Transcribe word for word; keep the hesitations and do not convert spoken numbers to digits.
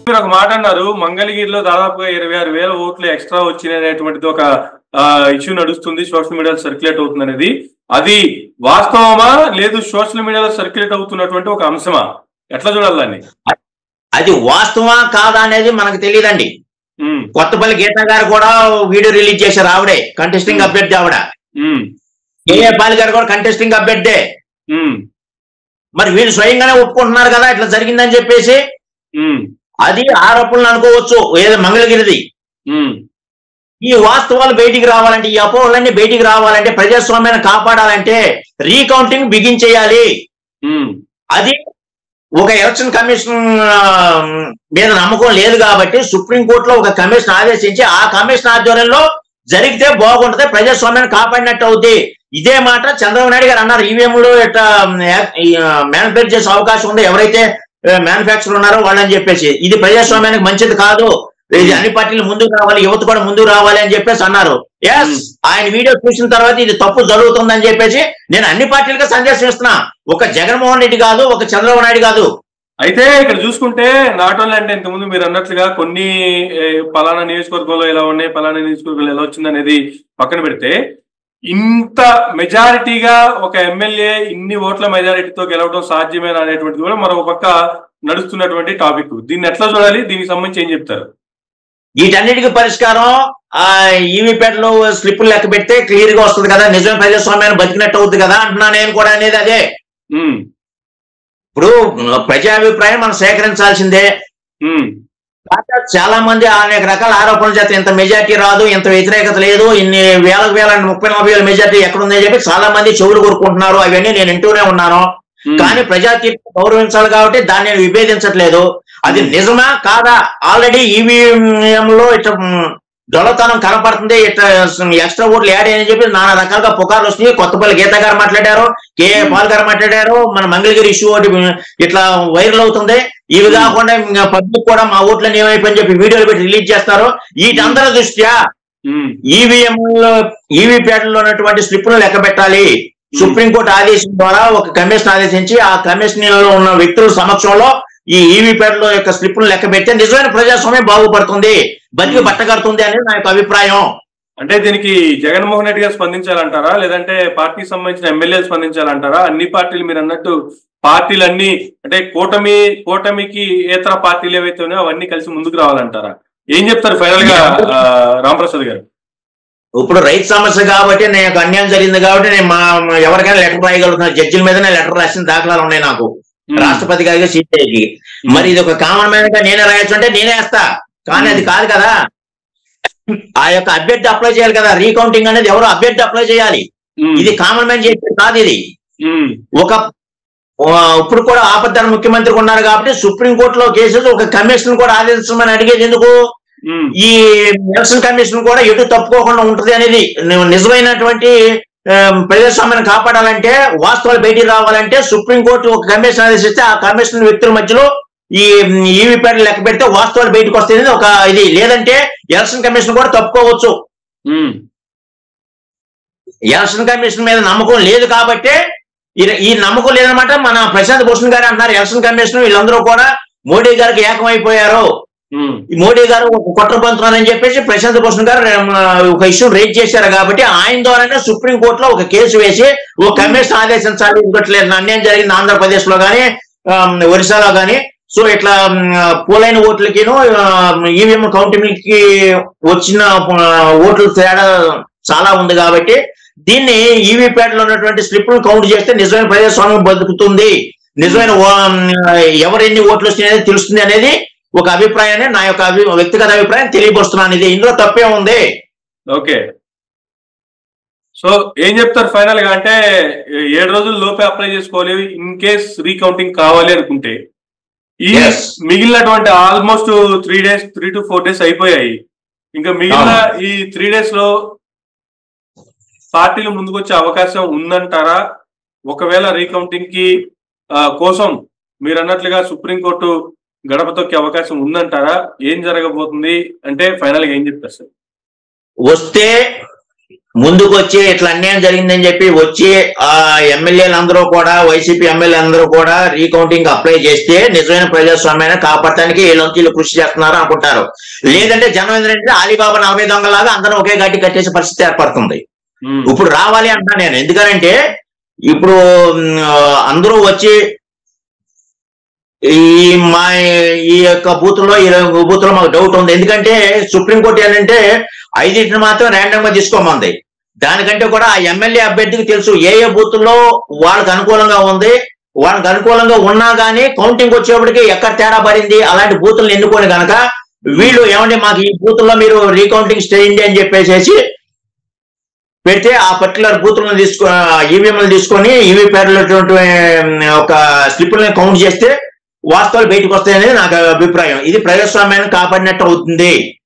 మీరు ఒక మాట అన్నారు, మంగళగిరిలో దాదాపుగా ఇరవై ఆరు వేల ఓట్లు ఎక్స్ట్రా వచ్చినటువంటిది ఒక ఇష్యూ నడుస్తుంది, సోషల్ మీడియాలో సర్క్యులేట్ అవుతుంది అనేది. అది వాస్తవమా లేదు సోషల్ మీడియాలో సర్క్యులేట్ అవుతున్నటువంటి ఒక అంశమా? ఎట్లా చూడాలి దాన్ని? అది వాస్తవమా కాదా అనేది మనకు తెలియదండి. కొత్తపల్లి గీత గారు కూడా వీడియో రిలీజ్ చేశారు, ఆవిడే కంటెస్టింగ్ అభ్యర్థి. ఆవిడ ఏఏ పాల్ గారు కూడా కంటెస్టింగ్ అభ్యర్థే. మరి వీళ్ళు స్వయంగానే ఒప్పుకుంటున్నారు కదా ఇట్లా జరిగిందని చెప్పేసి. అది ఆరోపణలు అనుకోవచ్చు ఏదో మంగళగిరిది. ఈ వాస్తవాలు బయటికి రావాలంటే, ఈ అపోహలన్నీ బయటికి రావాలంటే, ప్రజాస్వామ్యాన్ని కాపాడాలంటే రీకౌంటింగ్ బిగించేయాలి. అది ఒక ఎలక్షన్ కమిషన్ మీద నమ్మకం లేదు కాబట్టి సుప్రీంకోర్టులో ఒక కమిషన్ ఆదేశించి ఆ కమిషన్ ఆధ్వర్యంలో జరిగితే బాగుంటది, ప్రజాస్వామ్యాన్ని కాపాడినట్టు అవుతుంది. ఇదే మాట చంద్రబాబు నాయుడు గారు అన్నారు. ఈవీఎంలు ఇట్లా మ్యానుఫ్యాక్చర్ చేసే అవకాశం ఉంది ఎవరైతే మ్యానుఫ్యాక్చర్ ఉన్నారో వాళ్ళని చెప్పేసి. ఇది ప్రజాస్వామ్యానికి మంచిది కాదు, ఇది అన్ని పార్టీలు ముందుకు రావాలి, యువత కూడా ముందుకు రావాలి అని చెప్పేసి అన్నారు. ఎస్, ఆయన వీడియో చూసిన తర్వాత ఇది తప్పు జరుగుతుందని చెప్పేసి నేను అన్ని పార్టీలుగా సందేశం ఇస్తున్నా, ఒక జగన్మోహన్ రెడ్డి కాదు, ఒక చంద్రబాబు నాయుడు కాదు. అయితే ఇక్కడ చూసుకుంటే నాట్ ఓన్లీ అంటే ఇంతకుముందు మీరు అన్నట్లుగా కొన్ని పలానా నియోజకవర్గంలో ఎలా ఉన్నాయి, పలానా నియోజకవర్గంలో ఎలా వచ్చింది అనేది పక్కన పెడితే, ఇంత మెజారిటీగా ఒక ఎమ్మెల్యే ఇన్ని ఓట్ల మెజారిటీతో గెలవడం సాధ్యమేనా అనేటువంటిది కూడా మరొక పక్క నడుస్తున్నటువంటి టాపిక్. దీన్ని ఎట్లా చూడాలి, దీనికి సంబంధించి ఏం చెప్తారు? వీటన్నిటికీ పరిష్కారం ఆ ఈవీపేటలో స్లిప్పులు లెక్క పెడితే క్లియర్ గా వస్తుంది కదా, నిజమైన ప్రజాస్వామ్యాన్ని బతికినట్టు అవుతుంది కదా అంటున్నా నేను కూడా అనేది అదే. ఇప్పుడు ప్రజాభిప్రాయం మనం సేకరించాల్సిందే. చాలా మంది అనేక రకాల ఆరోపణలు చేస్తే ఇంత మెజార్టీ రాదు, ఇంత వ్యతిరేకత లేదు, ఇన్ని వేలకు వేల ముప్పై నలభై వేల మెజార్టీ ఎక్కడుందని చెప్పి చాలా మంది చెవులు కొరుకుంటున్నారు. అవన్నీ నేను వింటూనే ఉన్నాను. కానీ ప్రజా తీర్పు గౌరవించాలి కాబట్టి దాన్ని నేను విభేదించట్లేదు. అది నిజమా కాదా? ఆల్రెడీ ఈవీఎంలో ఇట్లా దొంగతనం కనపడుతుంది, ఇట్లా ఎక్స్ట్రా ఓట్లు యాడ్ అని చెప్పి నానా రకాలుగా పుకార్లు వస్తున్నాయి. కొత్తపల్లి గీత గారు మాట్లాడారు, కేఏ పాల్ గారు మాట్లాడారు, మన మంగళగిరి ఇష్యూ ఒకటి ఇట్లా వైరల్ అవుతుంది. ఇవి కాకుండా పబ్లిక్ కూడా మా ఓట్లని ఏమైపోయి చెప్పి వీడియోలు పెట్టి రిలీజ్ చేస్తారు. వీటందరి దృష్ట్యా ఈవీఎంలో ఈవీపేటలో ఉన్నటువంటి స్లిప్ను లెక్క పెట్టాలి. సుప్రీంకోర్టు ఆదేశం ద్వారా ఒక కమిషన్ ఆదేశించి ఆ కమిషన్ లో ఉన్న వ్యక్తుల సమక్షంలో ఈ ఈవీపేటలో యొక్క స్లిప్ను లెక్క పెడితే నిజమైన ప్రజాస్వామ్యం బాగుపడుతుంది, బతికి బట్టగడుతుంది అనేది నా యొక్క అభిప్రాయం. అంటే దీనికి జగన్మోహన్ రెడ్డి గారు స్పందించాలంటారా, లేదంటే పార్టీకి సంబంధించిన ఎమ్మెల్యేలు స్పందించాలంటారా? అన్ని పార్టీలు మీరు అన్నట్టు పార్టీలన్నీ అంటే కూటమి కూటమికి ఇతర పార్టీలు ఏవైతే ఉన్నాయో అవన్నీ కలిసి ముందుకు రావాలంటారా? ఏం చెప్తారు ఫైనల్ గా రామప్రసాద్ గారు? ఇప్పుడు రైతు సమస్య కాబట్టి నాకు అన్యాయం జరిగింది కాబట్టి నేను మా ఎవరికైనా లెటర్ రాయగలుగుతున్నాను. జడ్జిల మీదనే లెటర్ రాసిన దాఖలాలు ఉన్నాయి నాకు, రాష్ట్రపతి గారికి, సీపీఐకి. మరి ఇది ఒక కామన్ మ్యాన్ గా నేనే రాయొచ్చు అంటే నేనే వేస్తా, కానీ అది కాదు కదా. ఆ యొక్క అభ్యర్థి అప్లై చేయాలి కదా, రీకౌంటింగ్ అనేది ఎవరు అభ్యర్థి అప్లై చేయాలి. ఇది కామన్ మ్యాన్ చేసేది కాదు. ఇది ఒక ఇప్పుడు కూడా ఆపద్ధర్మ ముఖ్యమంత్రి ఉన్నారు కాబట్టి సుప్రీంకోర్టులో కేసులు ఒక కమిషన్ కూడా ఆదేశించమని అడిగేది ఎందుకు? ఈ ఎలక్షన్ కమిషన్ కూడా ఎటు తప్పుకోకుండా ఉంటది అనేది. నిజమైనటువంటి ప్రజాస్వామ్యాన్ని కాపాడాలంటే, వాస్తవాలు బయటికి రావాలంటే సుప్రీంకోర్టు ఒక కమిషన్ ఆదేశిస్తే ఆ కమిషన్ వ్యక్తుల మధ్యలో ఈ ఈవీపేటలు లెక్క పెడితే వాస్తవాలు బయటకు వస్తాయి ఒక ఇది. లేదంటే ఎలక్షన్ కమిషన్ కూడా తప్పుకోవచ్చు. ఎలక్షన్ కమిషన్ మీద నమ్మకం లేదు కాబట్టి ఈ నమ్మకం లేదనమాట. మన ప్రశాంత్ భూషణ్ గారు అంటున్నారు ఎలక్షన్ కమిషన్ వీళ్ళందరూ కూడా మోడీ గారికి ఏకమైపోయారు, మోడీ గారు కుట్ర పంతున్నారని చెప్పేసి ప్రశాంత్ భూషణ్ గారు ఒక ఇష్యూ రేజ్ చేశారు. కాబట్టి ఆయన ద్వారానే సుప్రీంకోర్టులో ఒక కేసు వేసి ఒక కమిషన్ ఆదేశించాలి. ఇంకట్లేదు అన్యాయం జరిగింది ఆంధ్రప్రదేశ్ లో కానీ ఒరిస్సాలో కానీ. సో ఇట్లా పోలైన ఓట్లకిను ఈవీఎం కౌంటింగ్ కి వచ్చిన ఓట్ల తేడా చాలా ఉంది కాబట్టి దీన్ని ఈవీపేటలో ఉన్నటువంటి స్లిప్ను కౌంట్ చేస్తే నిజమైన ప్రజాస్వామ్యం బతుకుతుంది, నిజమైన ఎవరు ఎన్ని ఓట్లు వస్తున్నాయనేది తెలుస్తుంది అనేది ఒక అభిప్రాయాన్ని నా యొక్క వ్యక్తిగత అభిప్రాయం తెలియపరుస్తున్నాను. ఇది ఇందులో తప్పే ఉంది. ఓకే, సో ఏం చెప్తారు ఫైనల్ గా? అంటే ఏడు రోజుల లోపే అప్లై చేసుకోవాలి ఇన్ కేస్ రీకౌంటింగ్ కావాలి అనుకుంటే. ఈ మిగిలినటువంటి almost three days three to four days అయిపోయాయి. ఇంకా మిగిలిన ఈ త్రీ డేస్ లో పార్టీలు ముందుకు వచ్చే అవకాశం ఉందంటారా? ఒకవేళ రీకౌంటింగ్ కి కోసం మీరు అన్నట్లుగా సుప్రీంకోర్టు గడప తొక్కే అవకాశం ఉందంటారా? ఏం జరగబోతుంది అంటే ఫైనల్ గా ఏం చెప్తారు సార్? వస్తే ముందుకు వచ్చి ఇట్లా అన్యాయం జరిగిందని చెప్పి వచ్చి ఆ ఎమ్మెల్యేలు అందరూ కూడా వైసీపీ ఎమ్మెల్యే అందరూ కూడా రీకౌంటింగ్ అప్లై చేస్తే నిజమైన ప్రజాస్వామ్యాన్ని కాపాడటానికి వీళ్ళంతా వీళ్ళు కృషి చేస్తున్నారు అనుకుంటారు. లేదంటే జనం ఏంటంటే అలీబాబా నలభై దొంగలాగా అందరూ ఒకే గట్టి కట్టేసే పరిస్థితి ఏర్పడుతుంది. ఇప్పుడు రావాలి అంటున్నా నేను. ఎందుకంటే ఇప్పుడు అందరూ వచ్చి ఈ మా ఈ యొక్క బూత్ లో ఈ బూత్ లో మాకు డౌట్ ఉంది. ఎందుకంటే సుప్రీంకోర్టు ఏంటంటే ఐదింటిని మాత్రం ర్యాండమ్ గా తీసుకోమంది. దానికంటే కూడా ఆ ఎమ్మెల్యే అభ్యర్థికి తెలుసు ఏ ఏ బూత్ లో వాళ్ళకి అనుకూలంగా ఉంది, వాళ్ళకి అనుకూలంగా ఉన్నా గానీ కౌంటింగ్ వచ్చేప్పటికి ఎక్కడ తేడా పడింది అలాంటి బూతులను ఎన్నుకొని కనుక వీళ్ళు ఏమంటే మాకు ఈ బూత్ లో మీరు రీకౌంటింగ్ చేయండి అని చెప్పేసి పెడితే ఆ పర్టికులర్ బూత్లను తీసుకో ఈవీఎంలు తీసుకొని ఈవీ పేర్లు ఒక స్లిప్లను కౌంట్ చేస్తే వాస్తవాలు బయటకు వస్తాయనేది నాకు అభిప్రాయం. ఇది ప్రజాస్వామ్యాన్ని కాపాడినట్టు అవుతుంది.